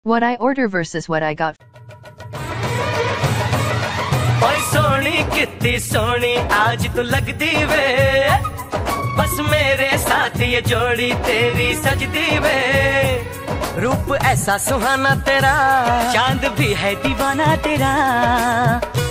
What I order versus what I got. ओए सोनी कितनी सोनी आज तू लगदी वे, बस मेरे साथ ये जोड़ी तेरी सजदी वे। रूप ऐसा सुहाना तेरा, चांद भी है दीवाना तेरा।